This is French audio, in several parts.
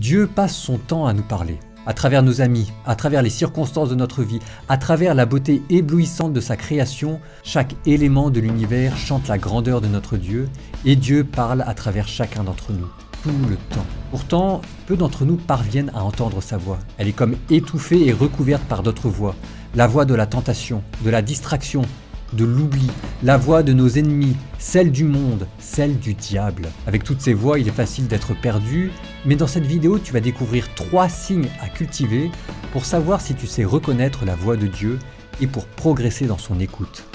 Dieu passe son temps à nous parler, à travers nos amis, à travers les circonstances de notre vie, à travers la beauté éblouissante de sa création. Chaque élément de l'univers chante la grandeur de notre Dieu, et Dieu parle à travers chacun d'entre nous, tout le temps. Pourtant, peu d'entre nous parviennent à entendre sa voix. Elle est comme étouffée et recouverte par d'autres voix. La voix de la tentation, de la distraction, de l'oubli, la voix de nos ennemis, celle du monde, celle du diable. Avec toutes ces voix, il est facile d'être perdu, mais dans cette vidéo, tu vas découvrir 3 signes à cultiver pour savoir si tu sais reconnaître la voix de Dieu et pour progresser dans son écoute.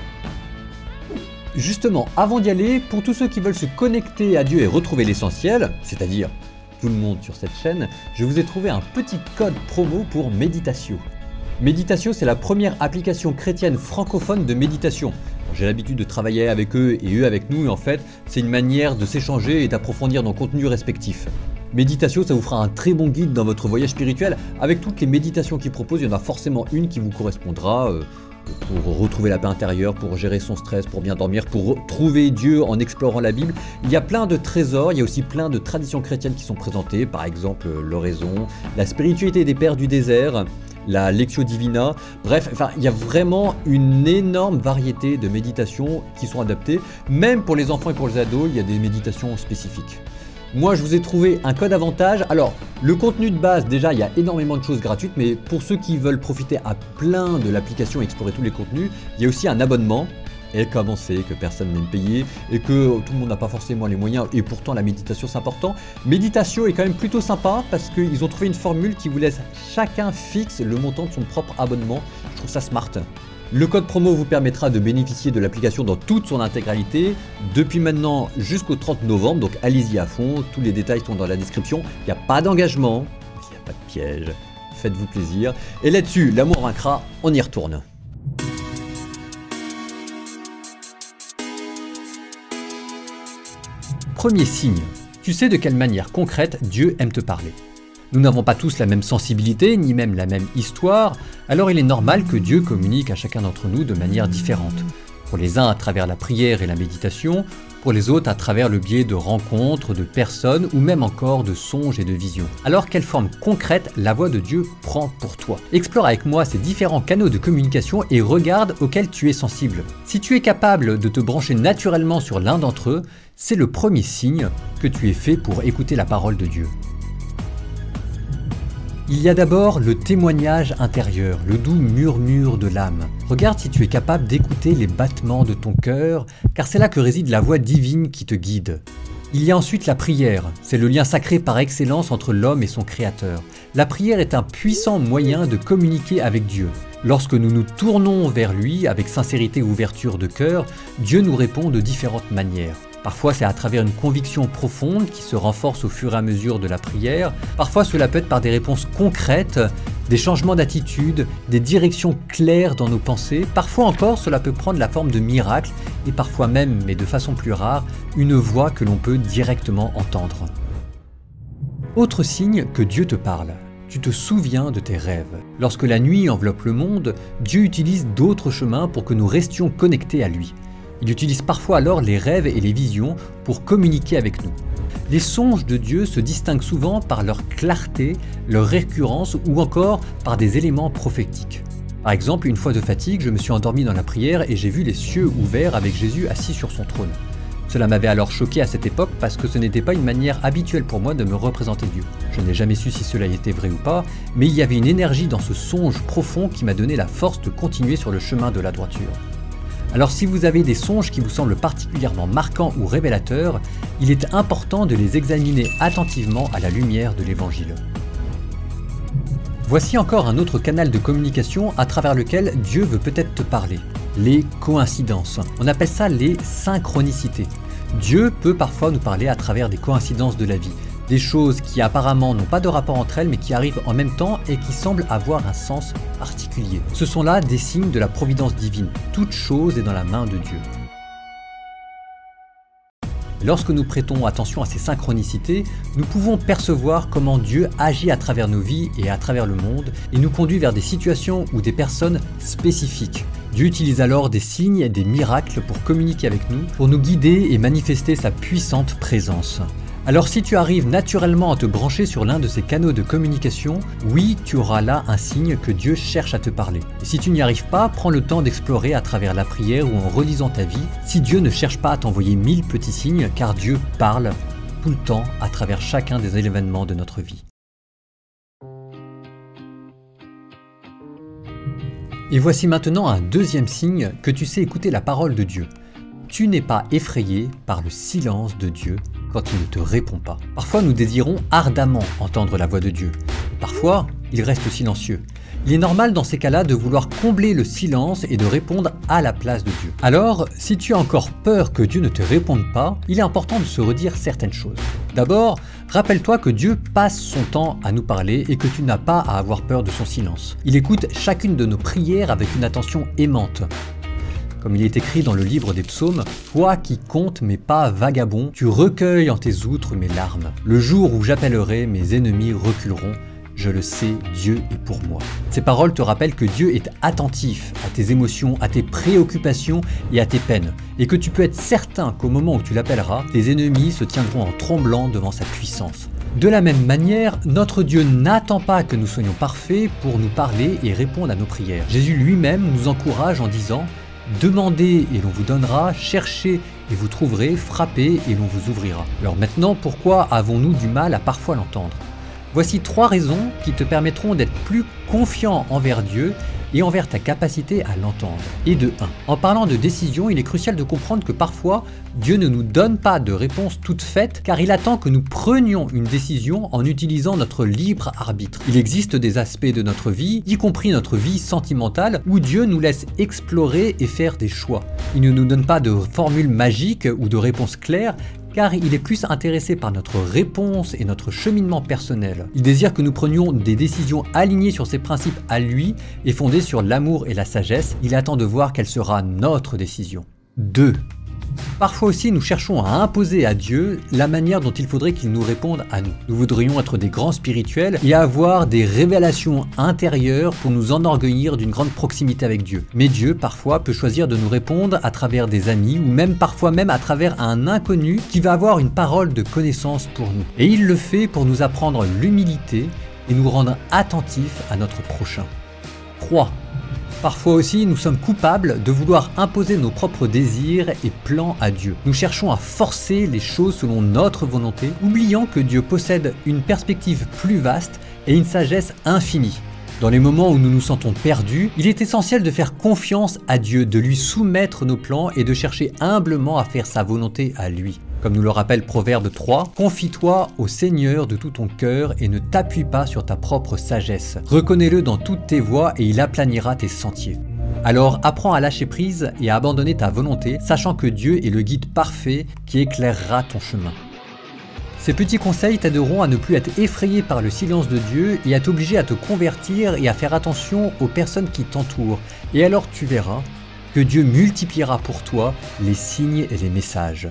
Justement, avant d'y aller, pour tous ceux qui veulent se connecter à Dieu et retrouver l'essentiel, c'est-à-dire tout le monde sur cette chaîne, je vous ai trouvé un petit code promo pour Meditatio. Meditatio, c'est la première application chrétienne francophone de méditation. J'ai l'habitude de travailler avec eux et eux avec nous, et en fait, c'est une manière de s'échanger et d'approfondir nos contenus respectifs. Meditatio, ça vous fera un très bon guide dans votre voyage spirituel. Avec toutes les méditations qu'ils proposent, il y en a forcément une qui vous correspondra pour retrouver la paix intérieure, pour gérer son stress, pour bien dormir, pour trouver Dieu en explorant la Bible. Il y a plein de trésors, il y a aussi plein de traditions chrétiennes qui sont présentées, par exemple l'oraison, la spiritualité des pères du désert, la Lectio Divina, bref, il y a vraiment une énorme variété de méditations qui sont adaptées. Même pour les enfants et pour les ados, il y a des méditations spécifiques. Moi, je vous ai trouvé un code avantage. Alors, le contenu de base, déjà, il y a énormément de choses gratuites, mais pour ceux qui veulent profiter à plein de l'application et explorer tous les contenus, il y a aussi un abonnement. Et comme on sait que personne n'aime payer et que tout le monde n'a pas forcément les moyens, et pourtant la méditation c'est important, Meditatio est quand même plutôt sympa parce qu'ils ont trouvé une formule qui vous laisse chacun fixe le montant de son propre abonnement. Je trouve ça smart. Le code promo vous permettra de bénéficier de l'application dans toute son intégralité depuis maintenant jusqu'au 30 novembre, donc allez-y à fond, tous les détails sont dans la description. Il n'y a pas d'engagement, il n'y a pas de piège, faites-vous plaisir. Et là-dessus, l'amour vaincra, on y retourne. Premier signe, tu sais de quelle manière concrète Dieu aime te parler. Nous n'avons pas tous la même sensibilité, ni même la même histoire, alors il est normal que Dieu communique à chacun d'entre nous de manière différente. Pour les uns à travers la prière et la méditation, pour les autres à travers le biais de rencontres, de personnes ou même encore de songes et de visions. Alors quelle forme concrète la voix de Dieu prend pour toi? Explore avec moi ces différents canaux de communication et regarde auxquels tu es sensible. Si tu es capable de te brancher naturellement sur l'un d'entre eux, c'est le premier signe que tu es fait pour écouter la parole de Dieu. Il y a d'abord le témoignage intérieur, le doux murmure de l'âme. Regarde si tu es capable d'écouter les battements de ton cœur, car c'est là que réside la voix divine qui te guide. Il y a ensuite la prière, c'est le lien sacré par excellence entre l'homme et son créateur. La prière est un puissant moyen de communiquer avec Dieu. Lorsque nous nous tournons vers lui avec sincérité et ouverture de cœur, Dieu nous répond de différentes manières. Parfois, c'est à travers une conviction profonde qui se renforce au fur et à mesure de la prière. Parfois, cela peut être par des réponses concrètes, des changements d'attitude, des directions claires dans nos pensées. Parfois encore, cela peut prendre la forme de miracles et parfois même, mais de façon plus rare, une voix que l'on peut directement entendre. Autre signe que Dieu te parle. Tu te souviens de tes rêves. Lorsque la nuit enveloppe le monde, Dieu utilise d'autres chemins pour que nous restions connectés à lui. Il utilise parfois alors les rêves et les visions pour communiquer avec nous. Les songes de Dieu se distinguent souvent par leur clarté, leur récurrence ou encore par des éléments prophétiques. Par exemple, une fois de fatigue, je me suis endormi dans la prière et j'ai vu les cieux ouverts avec Jésus assis sur son trône. Cela m'avait alors choqué à cette époque parce que ce n'était pas une manière habituelle pour moi de me représenter Dieu. Je n'ai jamais su si cela était vrai ou pas, mais il y avait une énergie dans ce songe profond qui m'a donné la force de continuer sur le chemin de la droiture. Alors si vous avez des songes qui vous semblent particulièrement marquants ou révélateurs, il est important de les examiner attentivement à la lumière de l'Évangile. Voici encore un autre canal de communication à travers lequel Dieu veut peut-être te parler. Les coïncidences. On appelle ça les synchronicités. Dieu peut parfois nous parler à travers des coïncidences de la vie. Des choses qui apparemment n'ont pas de rapport entre elles mais qui arrivent en même temps et qui semblent avoir un sens particulier. Ce sont là des signes de la providence divine. Toute chose est dans la main de Dieu. Lorsque nous prêtons attention à ces synchronicités, nous pouvons percevoir comment Dieu agit à travers nos vies et à travers le monde et nous conduit vers des situations ou des personnes spécifiques. Dieu utilise alors des signes et des miracles pour communiquer avec nous, pour nous guider et manifester sa puissante présence. Alors si tu arrives naturellement à te brancher sur l'un de ces canaux de communication, oui, tu auras là un signe que Dieu cherche à te parler. Et si tu n'y arrives pas, prends le temps d'explorer à travers la prière ou en relisant ta vie, si Dieu ne cherche pas à t'envoyer 1000 petits signes, car Dieu parle tout le temps à travers chacun des événements de notre vie. Et voici maintenant un deuxième signe que tu sais écouter la parole de Dieu. Tu n'es pas effrayé par le silence de Dieu quand il ne te répond pas. Parfois nous désirons ardemment entendre la voix de Dieu. Parfois, il reste silencieux. Il est normal dans ces cas-là de vouloir combler le silence et de répondre à la place de Dieu. Alors, si tu as encore peur que Dieu ne te réponde pas, il est important de se redire certaines choses. D'abord, rappelle-toi que Dieu passe son temps à nous parler et que tu n'as pas à avoir peur de son silence. Il écoute chacune de nos prières avec une attention aimante. Comme il est écrit dans le livre des psaumes, « Toi qui comptes mes pas vagabonds, tu recueilles en tes outres mes larmes. Le jour où j'appellerai, mes ennemis reculeront. Je le sais, Dieu est pour moi. » Ces paroles te rappellent que Dieu est attentif à tes émotions, à tes préoccupations et à tes peines. Et que tu peux être certain qu'au moment où tu l'appelleras, tes ennemis se tiendront en tremblant devant sa puissance. De la même manière, notre Dieu n'attend pas que nous soyons parfaits pour nous parler et répondre à nos prières. Jésus lui-même nous encourage en disant « Demandez et l'on vous donnera, cherchez et vous trouverez, frappez et l'on vous ouvrira. » Alors maintenant, pourquoi avons-nous du mal à parfois l'entendre ? Voici 3 raisons qui te permettront d'être plus confiant envers Dieu et envers ta capacité à l'entendre. Et de 1. En parlant de décision, il est crucial de comprendre que parfois, Dieu ne nous donne pas de réponse toute faite car il attend que nous prenions une décision en utilisant notre libre arbitre. Il existe des aspects de notre vie, y compris notre vie sentimentale, où Dieu nous laisse explorer et faire des choix. Il ne nous donne pas de formule magique ou de réponse claire, car il est plus intéressé par notre réponse et notre cheminement personnel. Il désire que nous prenions des décisions alignées sur ses principes à lui et fondées sur l'amour et la sagesse. Il attend de voir quelle sera notre décision. 2. Parfois aussi, nous cherchons à imposer à Dieu la manière dont il faudrait qu'il nous réponde à nous. Nous voudrions être des grands spirituels et avoir des révélations intérieures pour nous enorgueillir d'une grande proximité avec Dieu. Mais Dieu, parfois, peut choisir de nous répondre à travers des amis ou même parfois même à travers un inconnu qui va avoir une parole de connaissance pour nous. Et il le fait pour nous apprendre l'humilité et nous rendre attentifs à notre prochain. 3. Parfois aussi, nous sommes coupables de vouloir imposer nos propres désirs et plans à Dieu. Nous cherchons à forcer les choses selon notre volonté, oubliant que Dieu possède une perspective plus vaste et une sagesse infinie. Dans les moments où nous nous sentons perdus, il est essentiel de faire confiance à Dieu, de lui soumettre nos plans et de chercher humblement à faire sa volonté à lui. Comme nous le rappelle Proverbe 3, « Confie-toi au Seigneur de tout ton cœur et ne t'appuie pas sur ta propre sagesse. Reconnais-le dans toutes tes voies et il aplanira tes sentiers. » Alors apprends à lâcher prise et à abandonner ta volonté, sachant que Dieu est le guide parfait qui éclairera ton chemin. Ces petits conseils t'aideront à ne plus être effrayé par le silence de Dieu et à t'obliger à te convertir et à faire attention aux personnes qui t'entourent. Et alors tu verras que Dieu multipliera pour toi les signes et les messages.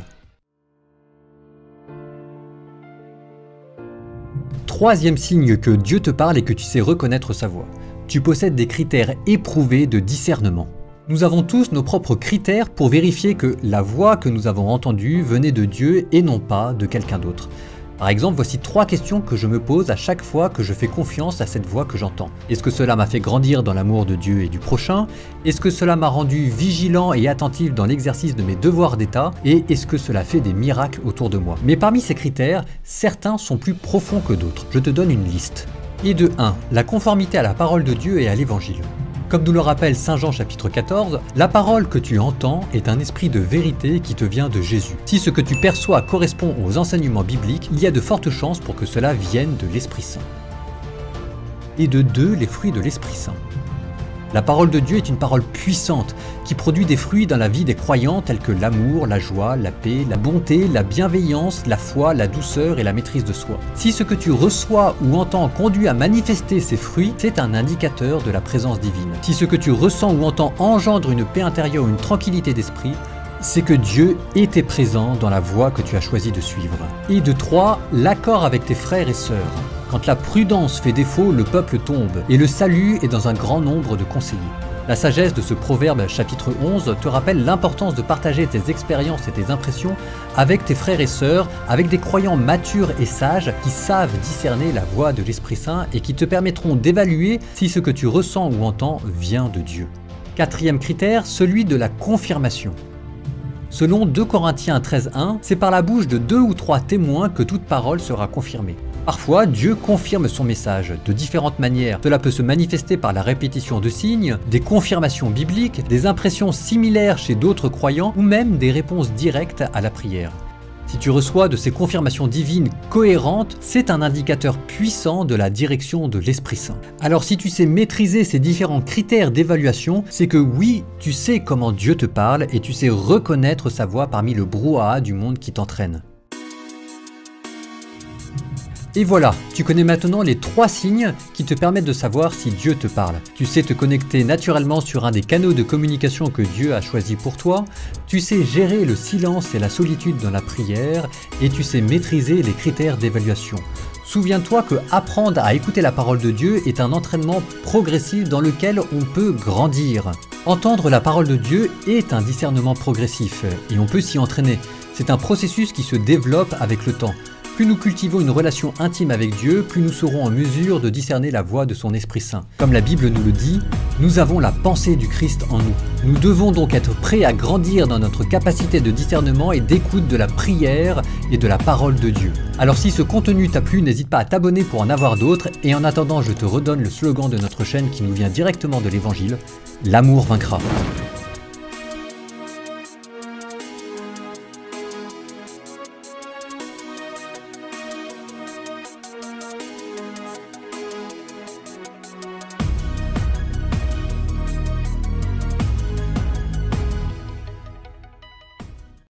Troisième signe que Dieu te parle et que tu sais reconnaître sa voix. Tu possèdes des critères éprouvés de discernement. Nous avons tous nos propres critères pour vérifier que la voix que nous avons entendue venait de Dieu et non pas de quelqu'un d'autre. Par exemple, voici 3 questions que je me pose à chaque fois que je fais confiance à cette voix que j'entends. Est-ce que cela m'a fait grandir dans l'amour de Dieu et du prochain? Est-ce que cela m'a rendu vigilant et attentif dans l'exercice de mes devoirs d'État? Et est-ce que cela fait des miracles autour de moi? Mais parmi ces critères, certains sont plus profonds que d'autres. Je te donne une liste. Et de 1, la conformité à la parole de Dieu et à l'Évangile. Comme nous le rappelle Saint Jean chapitre 14, la parole que tu entends est un esprit de vérité qui te vient de Jésus. Si ce que tu perçois correspond aux enseignements bibliques, il y a de fortes chances pour que cela vienne de l'Esprit Saint. Et de 2, les fruits de l'Esprit Saint. La parole de Dieu est une parole puissante qui produit des fruits dans la vie des croyants tels que l'amour, la joie, la paix, la bonté, la bienveillance, la foi, la douceur et la maîtrise de soi. Si ce que tu reçois ou entends conduit à manifester ces fruits, c'est un indicateur de la présence divine. Si ce que tu ressens ou entends engendre une paix intérieure ou une tranquillité d'esprit, c'est que Dieu était présent dans la voie que tu as choisi de suivre. Et de 3, l'accord avec tes frères et sœurs. Quand la prudence fait défaut, le peuple tombe, et le salut est dans un grand nombre de conseillers. La sagesse de ce proverbe chapitre 11 te rappelle l'importance de partager tes expériences et tes impressions avec tes frères et sœurs, avec des croyants matures et sages qui savent discerner la voix de l'Esprit Saint et qui te permettront d'évaluer si ce que tu ressens ou entends vient de Dieu. Quatrième critère, celui de la confirmation. Selon 2 Corinthiens 13:1, c'est par la bouche de 2 ou 3 témoins que toute parole sera confirmée. Parfois, Dieu confirme son message de différentes manières. Cela peut se manifester par la répétition de signes, des confirmations bibliques, des impressions similaires chez d'autres croyants ou même des réponses directes à la prière. Si tu reçois de ces confirmations divines cohérentes, c'est un indicateur puissant de la direction de l'Esprit Saint. Alors si tu sais maîtriser ces différents critères d'évaluation, c'est que oui, tu sais comment Dieu te parle et tu sais reconnaître sa voix parmi le brouhaha du monde qui t'entraîne. Et voilà, tu connais maintenant les 3 signes qui te permettent de savoir si Dieu te parle. Tu sais te connecter naturellement sur un des canaux de communication que Dieu a choisi pour toi, tu sais gérer le silence et la solitude dans la prière, et tu sais maîtriser les critères d'évaluation. Souviens-toi que apprendre à écouter la parole de Dieu est un entraînement progressif dans lequel on peut grandir. Entendre la parole de Dieu est un discernement progressif, et on peut s'y entraîner. C'est un processus qui se développe avec le temps. Plus nous cultivons une relation intime avec Dieu, plus nous serons en mesure de discerner la voix de son Esprit Saint. Comme la Bible nous le dit, nous avons la pensée du Christ en nous. Nous devons donc être prêts à grandir dans notre capacité de discernement et d'écoute de la prière et de la parole de Dieu. Alors si ce contenu t'a plu, n'hésite pas à t'abonner pour en avoir d'autres, et en attendant, je te redonne le slogan de notre chaîne qui nous vient directement de l'Évangile: l'amour vaincra.